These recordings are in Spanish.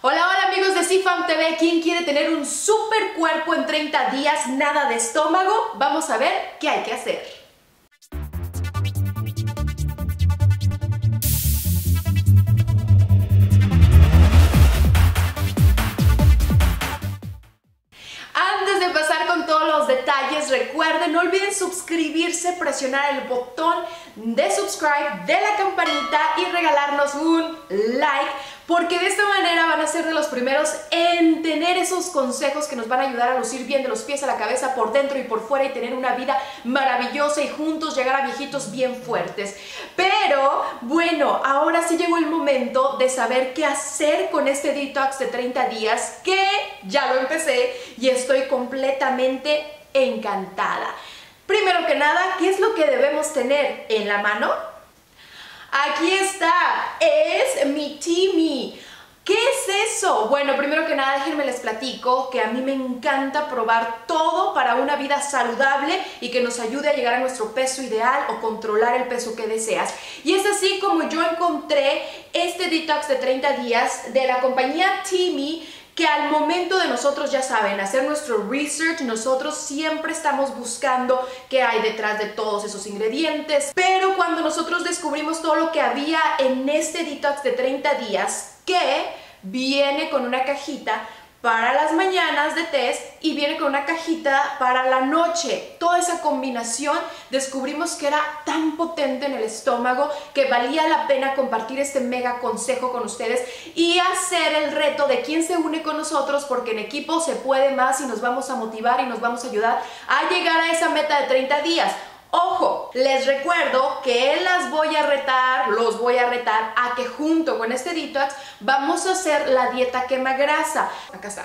Hola, hola amigos de CFAM TV. ¿Quién quiere tener un super cuerpo en 30 días? Nada de estómago. Vamos a ver qué hay que hacer. Antes de pasar con todos los detalles, recuerden, no olviden suscribirse, presionar el botón de subscribe, de la campanita y regalarnos un like, porque de esta manera van a ser de los primeros en tener esos consejos que nos van a ayudar a lucir bien de los pies a la cabeza, por dentro y por fuera, y tener una vida maravillosa y juntos llegar a viejitos bien fuertes. Pero bueno, ahora sí llegó el momento de saber qué hacer con este detox de 30 días, que ya lo empecé y estoy completamente encantada. Primero que nada, ¿qué es lo que debemos tener en la mano? Aquí está, es mi Teami. ¿Qué es eso? Bueno, primero que nada déjenme les platico que a mí me encanta probar todo para una vida saludable y que nos ayude a llegar a nuestro peso ideal o controlar el peso que deseas. Y es así como yo encontré este detox de 30 días de la compañía Teami, que al momento de nosotros, ya saben, hacer nuestro research, nosotros siempre estamos buscando qué hay detrás de todos esos ingredientes, pero cuando nosotros descubrimos todo lo que había en este detox de 30 días, que viene con una cajita para las mañanas de test y viene con una cajita para la noche. Toda esa combinación descubrimos que era tan potente en el estómago que valía la pena compartir este mega consejo con ustedes y hacer el reto de quién se une con nosotros, porque en equipo se puede más y nos vamos a motivar y nos vamos a ayudar a llegar a esa meta de 30 días. Ojo, les recuerdo que los voy a retar a que junto con este detox vamos a hacer la dieta quema grasa. Acá está.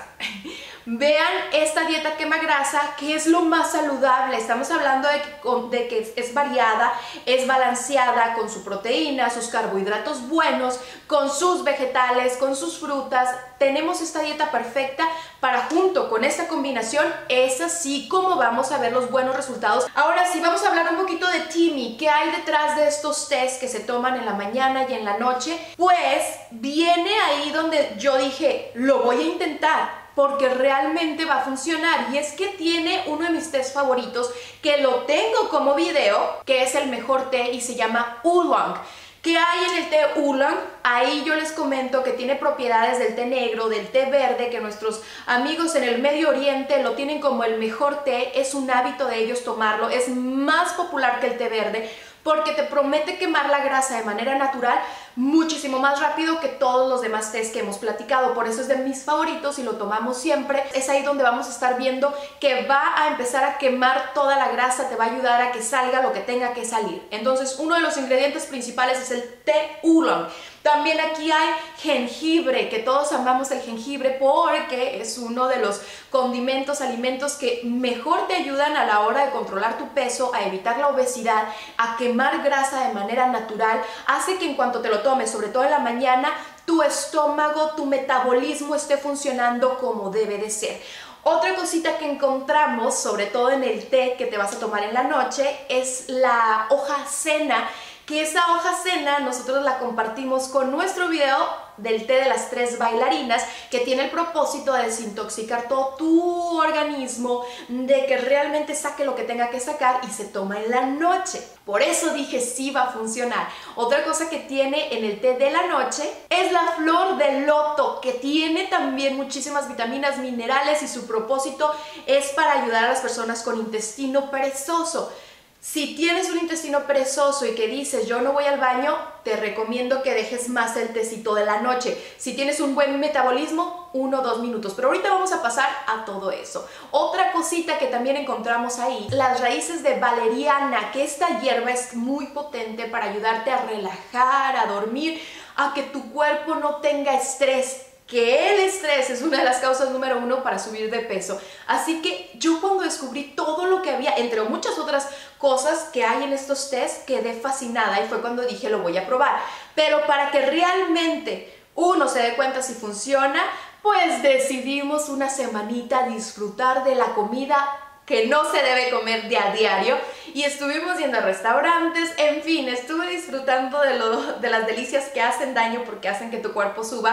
Vean esta dieta quema grasa, que es lo más saludable. Estamos hablando de que es variada, es balanceada, con su proteína, sus carbohidratos buenos, con sus vegetales, con sus frutas. Tenemos esta dieta perfecta para, junto con esta combinación, es así como vamos a ver los buenos resultados. Ahora sí, vamos a hablar un poquito de Teami. ¿Qué hay detrás de estos tés que se toman en la mañana y en la noche? Pues viene ahí donde yo dije, lo voy a intentar, porque realmente va a funcionar. Y es que tiene uno de mis tés favoritos, que lo tengo como video, que es el mejor té y se llama Oolong. ¿Qué hay en el té Oolong? Ahí yo les comento que tiene propiedades del té negro, del té verde, que nuestros amigos en el Medio Oriente lo tienen como el mejor té. Es un hábito de ellos tomarlo, es más popular que el té verde, porque te promete quemar la grasa de manera natural muchísimo más rápido que todos los demás tés que hemos platicado. Por eso es de mis favoritos y lo tomamos siempre. Es ahí donde vamos a estar viendo que va a empezar a quemar toda la grasa, te va a ayudar a que salga lo que tenga que salir. Entonces, uno de los ingredientes principales es el té Oolong. También aquí hay jengibre, que todos amamos el jengibre porque es uno de los condimentos, alimentos que mejor te ayudan a la hora de controlar tu peso, a evitar la obesidad, a quemar grasa de manera natural. Hace que en cuanto te lo tomes, sobre todo en la mañana, tu estómago, tu metabolismo esté funcionando como debe de ser. Otra cosita que encontramos, sobre todo en el té que te vas a tomar en la noche, es la hoja cena, que esa hoja cena nosotros la compartimos con nuestro video del té de las 3 bailarinas, que tiene el propósito de desintoxicar todo tu organismo, de que realmente saque lo que tenga que sacar, y se toma en la noche. Por eso dije sí va a funcionar. Otra cosa que tiene en el té de la noche es la flor de loto, que tiene también muchísimas vitaminas, minerales, y su propósito es para ayudar a las personas con intestino perezoso. Si tienes un intestino perezoso y que dices yo no voy al baño, te recomiendo que dejes más el tecito de la noche. Si tienes un buen metabolismo, 1 o 2 minutos. Pero ahorita vamos a pasar a todo eso. Otra cosita que también encontramos ahí, las raíces de valeriana, que esta hierba es muy potente para ayudarte a relajar, a dormir, a que tu cuerpo no tenga estrés, que el estrés es una de las causas número 1 para subir de peso. Así que yo, cuando descubrí todo lo que había, entre muchas otras cosas que hay en estos tés, quedé fascinada, y fue cuando dije lo voy a probar. Pero para que realmente uno se dé cuenta si funciona, pues decidimos una semanita disfrutar de la comida que no se debe comer de a diario, y estuvimos yendo a restaurantes, en fin, estuve disfrutando de las delicias que hacen daño porque hacen que tu cuerpo suba.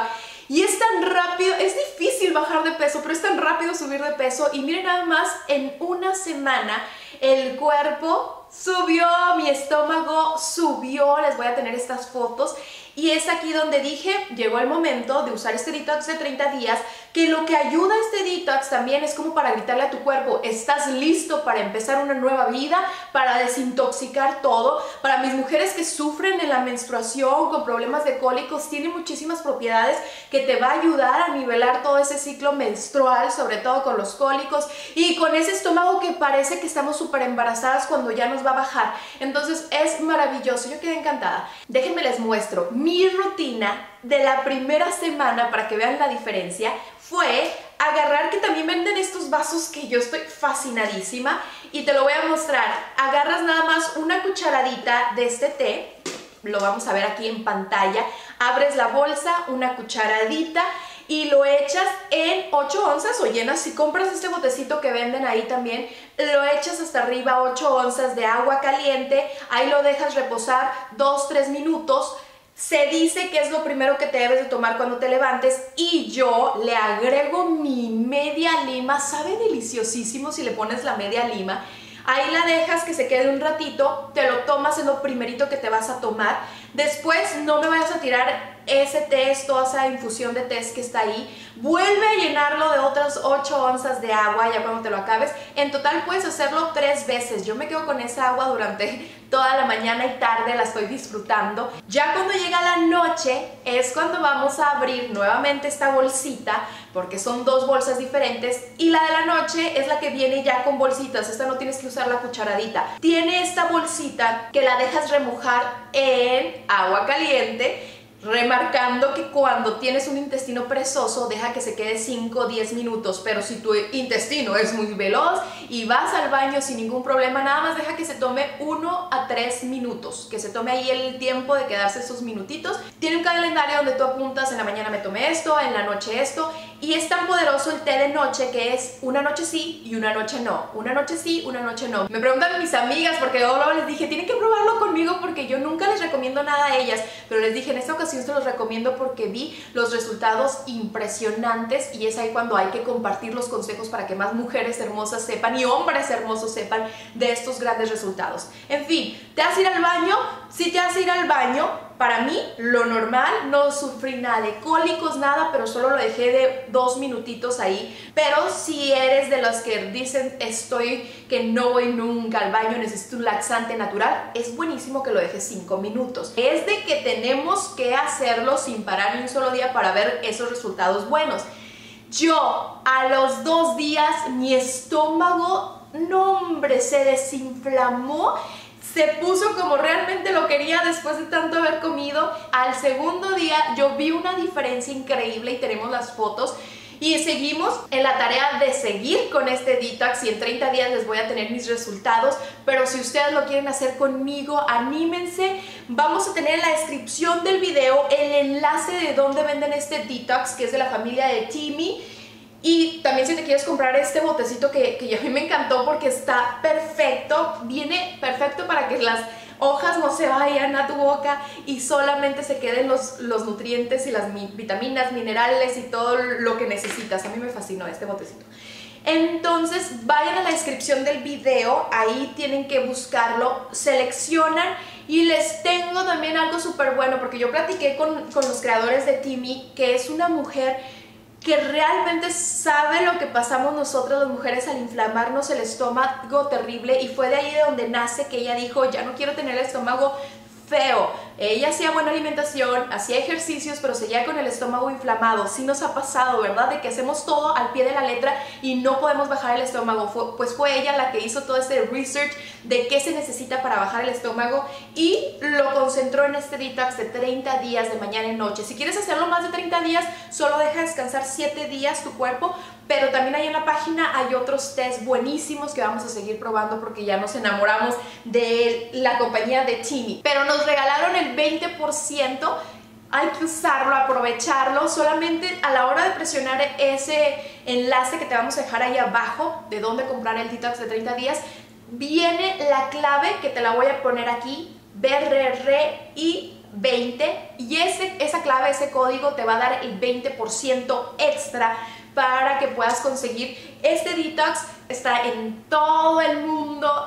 Y es tan rápido, es difícil bajar de peso, pero es tan rápido subir de peso. Y miren nada más, en una semana el cuerpo subió, mi estómago subió. Les voy a tener estas fotos. Y es aquí donde dije, llegó el momento de usar este detox de 30 días, que lo que ayuda a este detox también es como para gritarle a tu cuerpo, estás listo para empezar una nueva vida, para desintoxicar todo. Para mis mujeres que sufren en la menstruación con problemas de cólicos, tiene muchísimas propiedades que te va a ayudar a nivelar todo ese ciclo menstrual, sobre todo con los cólicos y con ese estómago que parece que estamos súper embarazadas cuando ya nos va a bajar. Entonces es maravilloso, yo quedé encantada. Déjenme les muestro. Mi rutina de la primera semana, para que vean la diferencia, fue agarrar, que también venden estos vasos que yo estoy fascinadísima, y te lo voy a mostrar. Agarras nada más una cucharadita de este té, lo vamos a ver aquí en pantalla, abres la bolsa, una cucharadita, y lo echas en 8 onzas o llenas, si compras este botecito que venden ahí también, lo echas hasta arriba, 8 onzas de agua caliente, ahí lo dejas reposar 2-3 minutos. Se dice que es lo primero que te debes de tomar cuando te levantes, y yo le agrego mi media lima. Sabe deliciosísimo si le pones la media lima. Ahí la dejas que se quede un ratito, te lo tomas, es lo primerito que te vas a tomar. Después no me vayas a tirar ese té, toda esa infusión de té que está ahí. Vuelve a llenarlo de otras 8 onzas de agua ya cuando te lo acabes. En total puedes hacerlo 3 veces. Yo me quedo con esa agua durante toda la mañana y tarde, la estoy disfrutando. Ya cuando llega la noche es cuando vamos a abrir nuevamente esta bolsita, porque son 2 bolsas diferentes, y la de la noche es la que viene ya con bolsitas. Esta no tienes que usar la cucharadita. Tiene esta bolsita que la dejas remojar en agua caliente, remarcando que cuando tienes un intestino perezoso, deja que se quede 5 o 10 minutos, pero si tu intestino es muy veloz y vas al baño sin ningún problema, nada más deja que se tome 1 a 3 minutos, que se tome ahí el tiempo de quedarse esos minutitos. Tiene un calendario donde tú apuntas, en la mañana me tomé esto, en la noche esto, y es tan poderoso el té de noche que es una noche sí y una noche no, una noche sí, una noche no. Me preguntan mis amigas, porque yo luego les dije, tienen que probarlo conmigo porque yo nunca les recomiendo nada a ellas, pero les dije, en esta ocasión se los recomiendo porque vi los resultados impresionantes, y es ahí cuando hay que compartir los consejos para que más mujeres hermosas sepan y hombres hermosos sepan de estos grandes resultados. En fin, ¿te vas a ir al baño? Si te vas a ir al baño, para mí, lo normal, no sufrí nada de cólicos, nada, pero solo lo dejé de 2 minutitos ahí. Pero si eres de los que dicen, que no voy nunca al baño, necesito un laxante natural, es buenísimo que lo dejes 5 minutos. Es de que tenemos que hacerlo sin parar ni un solo día para ver esos resultados buenos. Yo, a los 2 días, mi estómago, no hombre, se desinflamó. Se puso como realmente lo quería después de tanto haber comido. Al segundo día yo vi una diferencia increíble y tenemos las fotos. Y seguimos en la tarea de seguir con este detox, y en 30 días les voy a tener mis resultados. Pero si ustedes lo quieren hacer conmigo, anímense. Vamos a tener en la descripción del video el enlace de donde venden este detox, que es de la familia de Teami. Y también si te quieres comprar este botecito que a mí me encantó porque está perfecto, viene perfecto para que las hojas no se vayan a tu boca y solamente se queden los nutrientes y las vitaminas, minerales y todo lo que necesitas. A mí me fascinó este botecito. Entonces vayan a la descripción del video, ahí tienen que buscarlo, seleccionan, y les tengo también algo súper bueno porque yo platiqué con los creadores de Teami, que es una mujer que realmente sabe lo que pasamos nosotras las mujeres al inflamarnos el estómago terrible, y fue de ahí de donde nace que ella dijo, ya no quiero tener el estómago feo. Ella hacía buena alimentación, hacía ejercicios, pero seguía con el estómago inflamado. Sí nos ha pasado, ¿verdad? De que hacemos todo al pie de la letra y no podemos bajar el estómago. Pues fue ella la que hizo todo este research de qué se necesita para bajar el estómago, y lo concentró en este detox de 30 días de mañana y noche. Si quieres hacerlo más de 30 días, solo deja descansar 7 días tu cuerpo, pero también ahí en la página hay otros test buenísimos que vamos a seguir probando porque ya nos enamoramos de la compañía de Teami. Pero nos regalaron el 20%, hay que usarlo, aprovecharlo. Solamente a la hora de presionar ese enlace que te vamos a dejar ahí abajo de dónde comprar el detox de 30 días, viene la clave que te la voy a poner aquí, BRRI 20 y esa clave, ese código te va a dar el 20% extra para que puedas conseguir este detox. Está en todo el mundo,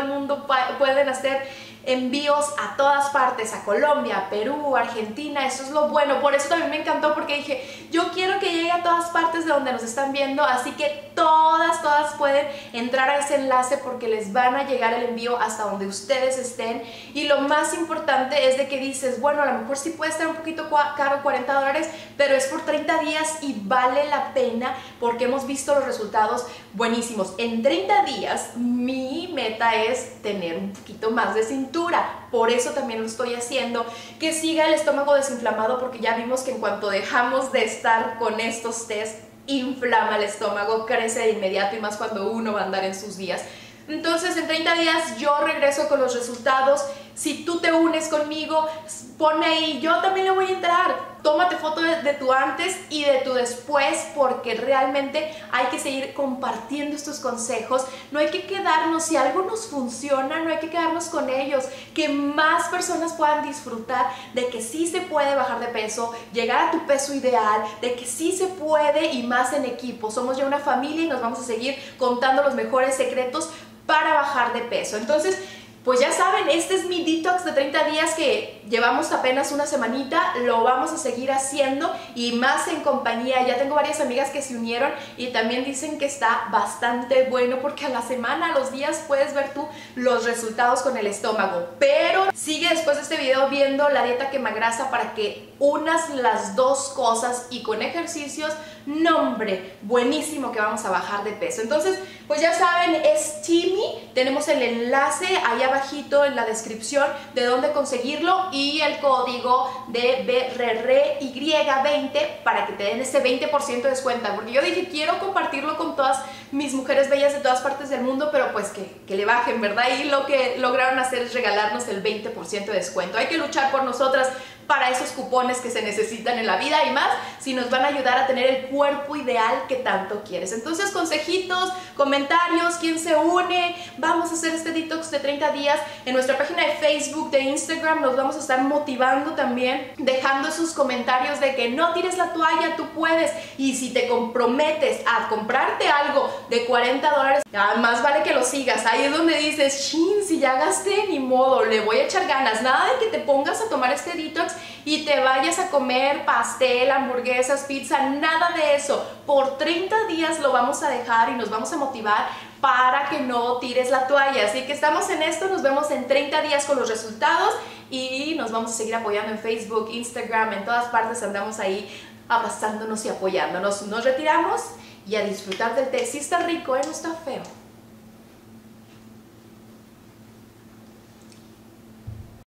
pueden hacer envíos a todas partes, a Colombia, Perú, Argentina. Eso es lo bueno, por eso también me encantó, porque dije, yo quiero que llegue a todas partes de donde nos están viendo, así que todas pueden entrar a ese enlace porque les van a llegar el envío hasta donde ustedes estén. Y lo más importante es de que dices, bueno, a lo mejor sí puede estar un poquito caro, $40, pero es por 30 días y vale la pena porque hemos visto los resultados buenísimos. En 30 días mi meta es tener un poquito más de cintura. Por eso también lo estoy haciendo, que siga el estómago desinflamado, porque ya vimos que en cuanto dejamos de estar con estos test, inflama el estómago, crece de inmediato, y más cuando uno va a andar en sus días. Entonces en 30 días yo regreso con los resultados. Si tú te unes conmigo, ponme ahí, yo también le voy a entrar. Tómate foto de tu antes y de tu después, porque realmente hay que seguir compartiendo estos consejos. No hay que quedarnos, si algo nos funciona, no hay que quedarnos con ellos. Que más personas puedan disfrutar de que sí se puede bajar de peso, llegar a tu peso ideal, de que sí se puede, y más en equipo. Somos ya una familia y nos vamos a seguir contando los mejores secretos para bajar de peso. Entonces, pues ya saben, este es mi detox de 30 días que llevamos apenas una semanita, lo vamos a seguir haciendo y más en compañía. Ya tengo varias amigas que se unieron y también dicen que está bastante bueno, porque a la semana, a los días puedes ver tú los resultados con el estómago. Pero sigue después de este video viendo la dieta quemagrasa para que unas las dos cosas, y con ejercicios, nombre, buenísimo que vamos a bajar de peso. Entonces, pues ya saben, es Timmy, tenemos el enlace ahí abajito en la descripción de dónde conseguirlo, y el código de BRRY20 para que te den ese 20% de descuento, porque yo dije, quiero compartirlo con todas mis mujeres bellas de todas partes del mundo, pero pues que le bajen, ¿verdad? Y lo que lograron hacer es regalarnos el 20% de descuento. Hay que luchar por nosotras para esos cupones que se necesitan en la vida, y más si nos van a ayudar a tener el cuerpo ideal que tanto quieres. Entonces, consejitos, comentarios, quién se une, vamos a hacer este detox de 30 días en nuestra página de Facebook, de Instagram. Nos vamos a estar motivando también, dejando sus comentarios de que no tires la toalla, tú puedes. Y si te comprometes a comprarte algo de $40, más vale que lo sigas. Ahí es donde dices, chin, si ya gasté, ni modo, le voy a echar ganas. Nada de que te pongas a tomar este detox y te vayas a comer pastel, hamburguesas, pizza, nada de eso. Por 30 días lo vamos a dejar y nos vamos a motivar para que no tires la toalla. Así que estamos en esto, nos vemos en 30 días con los resultados y nos vamos a seguir apoyando en Facebook, Instagram, en todas partes andamos ahí abrazándonos y apoyándonos. Nos retiramos y a disfrutar del té. Sí está rico, no está feo.